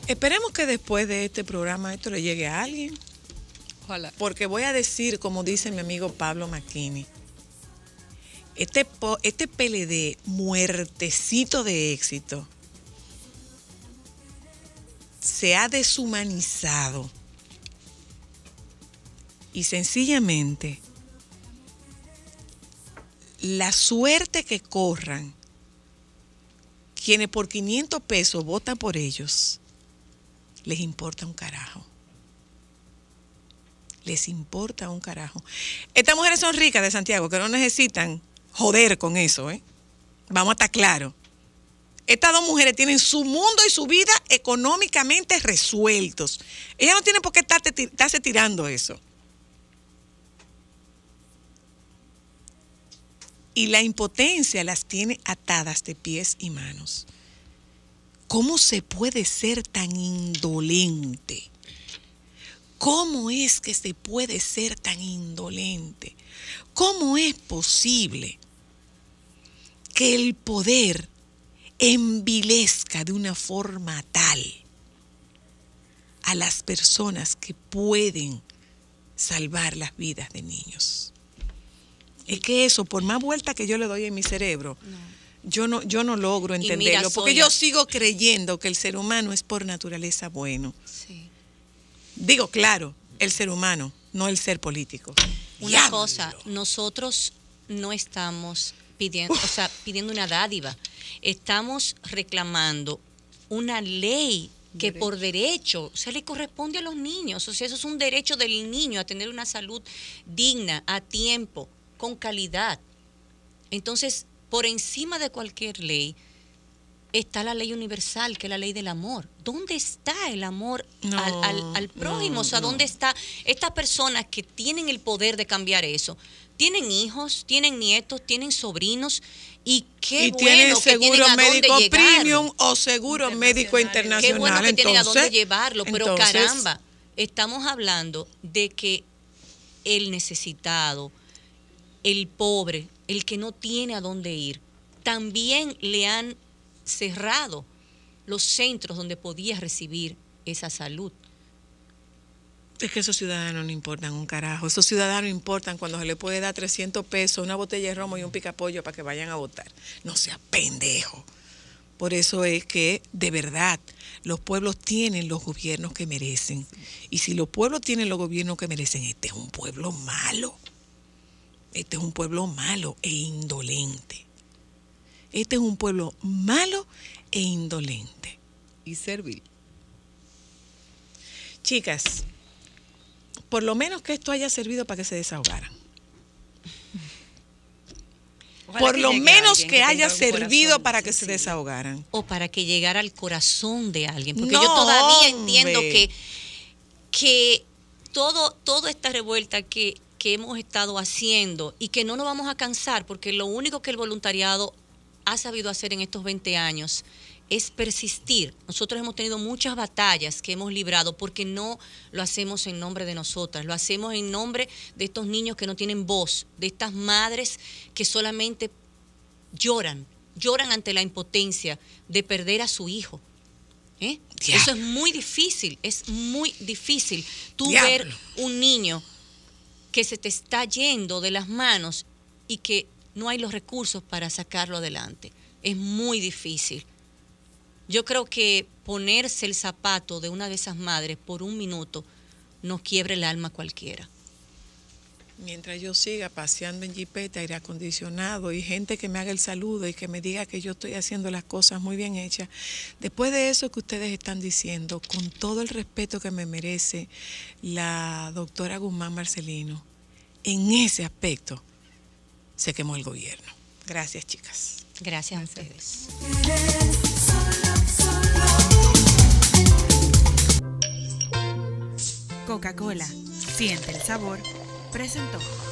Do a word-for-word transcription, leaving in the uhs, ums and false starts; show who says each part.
Speaker 1: Esperemos que después de este programa esto le llegue a alguien.
Speaker 2: Ojalá.
Speaker 1: Porque voy a decir, como dice mi amigo Pablo McKinney, este, este P L D muertecito de éxito se ha deshumanizado y sencillamente la suerte que corran quienes por quinientos pesos votan por ellos, les importa un carajo. Les importa un carajo. Estas mujeres son ricas de Santiago, que no necesitan joder con eso, ¿eh? Vamos a estar claros. Estas dos mujeres tienen su mundo y su vida económicamente resueltos. Ellas no tienen por qué estarse tirando eso. Y la impotencia las tiene atadas de pies y manos. ¿Cómo se puede ser tan indolente? ¿Cómo es que se puede ser tan indolente? ¿Cómo es posible que el poder envilezca de una forma tal a las personas que pueden salvar las vidas de niños? Es que eso, por más vuelta que yo le doy en mi cerebro, no. yo no, yo no logro entenderlo, mira, porque yo sigo creyendo que el ser humano es por naturaleza bueno. Sí. Digo, claro, el ser humano, no el ser político.
Speaker 2: Una ¡Diablo! Cosa, nosotros no estamos pidiendo, o sea, pidiendo una dádiva, estamos reclamando una ley que derecho. por derecho se le corresponde a los niños. O sea, eso es un derecho del niño a tener una salud digna, a tiempo, con calidad. Entonces, por encima de cualquier ley está la ley universal, que es la ley del amor. ¿Dónde está el amor no, al, al, al prójimo? No, o sea, ¿dónde no. está estas personas que tienen el poder de cambiar eso? Tienen hijos, tienen nietos, tienen sobrinos, y qué
Speaker 1: y
Speaker 2: bueno
Speaker 1: tienen
Speaker 2: que
Speaker 1: seguro
Speaker 2: tienen a
Speaker 1: médico
Speaker 2: dónde llegar.
Speaker 1: Premium o seguro médico internacional.
Speaker 2: Qué bueno que
Speaker 1: entonces,
Speaker 2: tienen a dónde llevarlo, pero
Speaker 1: entonces,
Speaker 2: caramba, estamos hablando de que el necesitado, el pobre, el que no tiene a dónde ir, también le han cerrado los centros donde podía recibir esa salud.
Speaker 1: Es que esos ciudadanos no importan un carajo. Esos ciudadanos importan cuando se les puede dar trescientos pesos, una botella de romo y un picapollo para que vayan a votar. No sea pendejo. Por eso es que, de verdad, los pueblos tienen los gobiernos que merecen. Y si los pueblos tienen los gobiernos que merecen, este es un pueblo malo. Este es un pueblo malo e indolente. Este es un pueblo malo e indolente.
Speaker 3: Y servil.
Speaker 1: Chicas, por lo menos que esto haya servido para que se desahogaran. Ojalá por lo menos que, que haya servido corazón, para que sí, se desahogaran.
Speaker 2: O para que llegara al corazón de alguien. Porque
Speaker 1: no,
Speaker 2: yo todavía
Speaker 1: hombre.
Speaker 2: entiendo que, que todo, toda esta revuelta que, que hemos estado haciendo y que no nos vamos a cansar, porque lo único que el voluntariado ha sabido hacer en estos veinte años es persistir. Nosotros hemos tenido muchas batallas que hemos librado porque no lo hacemos en nombre de nosotras, lo hacemos en nombre de estos niños que no tienen voz, de estas madres que solamente lloran, lloran ante la impotencia de perder a su hijo. ¿Eh? Eso es muy difícil, es muy difícil. Tú Diablo. ver un niño que se te está yendo de las manos y que no hay los recursos para sacarlo adelante. Es muy difícil. Yo creo que ponerse el zapato de una de esas madres por un minuto nos quiebra el alma cualquiera.
Speaker 1: Mientras yo siga paseando en jipeta, aire acondicionado y gente que me haga el saludo y que me diga que yo estoy haciendo las cosas muy bien hechas, después de eso que ustedes están diciendo, con todo el respeto que me merece la doctora Guzmán Marcelino, en ese aspecto se quemó el gobierno. Gracias, chicas.
Speaker 2: Gracias a ustedes.
Speaker 4: Coca-Cola, siente el sabor, presentó.